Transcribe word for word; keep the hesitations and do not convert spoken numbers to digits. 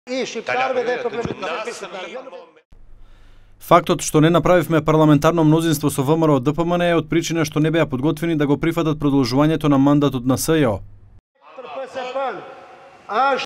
И шипкарбе да е проблем. Фактот што не направивме парламентарно мнозинство со ВМРО ДПМН е од причина што не беа подготвени да го прифатат продолжувањето на мандатот на СЈО.